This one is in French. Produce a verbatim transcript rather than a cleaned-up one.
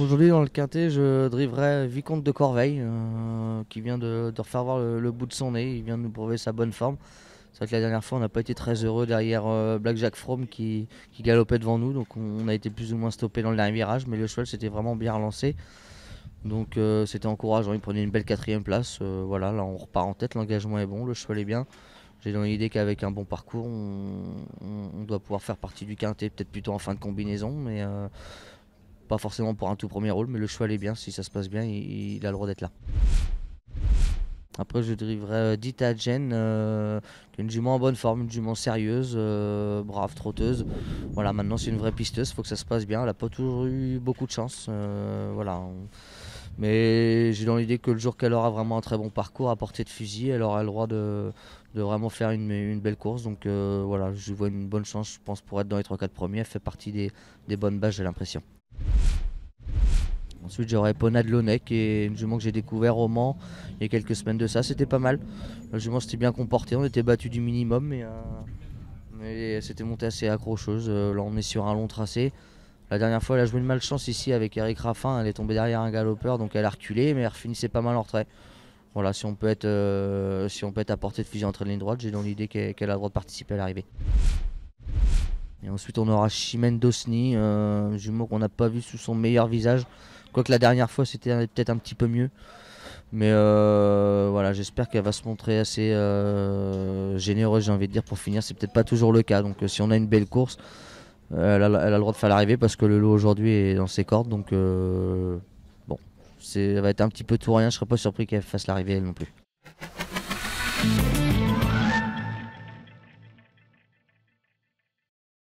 Aujourd'hui dans le quintet, je driverai Vicomte de Corveil euh, qui vient de, de refaire voir le, le bout de son nez, il vient de nous prouver sa bonne forme. C'est vrai que la dernière fois on n'a pas été très heureux derrière euh, Black Jack From qui, qui galopait devant nous, donc on, on a été plus ou moins stoppé dans le dernier virage, mais le cheval s'était vraiment bien relancé. Donc euh, c'était encourageant, il prenait une belle quatrième place. Euh, voilà, là on repart en tête, l'engagement est bon, le cheval est bien. J'ai dans l'idée qu'avec un bon parcours, on, on- on doit pouvoir faire partie du quintet, peut-être plutôt en fin de combinaison, mais euh, pas forcément pour un tout premier rôle. Mais le cheval est bien, si ça se passe bien, il, il a le droit d'être là. Après, je driverai euh, Dita Jen, euh, qui est une jument en bonne forme, une jument sérieuse, euh, brave, trotteuse. Voilà, maintenant c'est une vraie pisteuse, il faut que ça se passe bien. Elle n'a pas toujours eu beaucoup de chance. euh, voilà. on- Mais j'ai dans l'idée que le jour qu'elle aura vraiment un très bon parcours à portée de fusil, elle aura le droit de, de vraiment faire une, une belle course. Donc euh, voilà, je vois une bonne chance, je pense, pour être dans les trois quatre premiers. Elle fait partie des, des bonnes bases, j'ai l'impression. Ensuite, j'aurai Pona de Launay, qui est une jument que j'ai découvert au Mans il y a quelques semaines de ça. C'était pas mal. La jument s'était bien comportée, on était battu du minimum, mais, euh, mais c'était monté assez accrocheuse. Euh, là, on est sur un long tracé. La dernière fois, elle a joué une malchance ici avec Eric Raffin. Elle est tombée derrière un galopeur, donc elle a reculé, mais elle finissait pas mal en retrait. Voilà, si on peut être, euh, si on peut être à portée de fusil entre les lignes droites, j'ai dans l'idée qu'elle qu'elle a le droit de participer à l'arrivée. Et ensuite, on aura Chimène Dosny, euh, un jumeau qu'on n'a pas vu sous son meilleur visage. Quoique la dernière fois, c'était peut-être un petit peu mieux. Mais euh, voilà, j'espère qu'elle va se montrer assez euh, généreuse, j'ai envie de dire, pour finir. C'est peut-être pas toujours le cas. Donc, euh, si on a une belle course, euh, elle, a, elle a le droit de faire l'arrivée parce que le lot aujourd'hui est dans ses cordes. Donc, euh, bon, c'est, ça va être un petit peu tout rien. Je serais pas surpris qu'elle fasse l'arrivée elle non plus.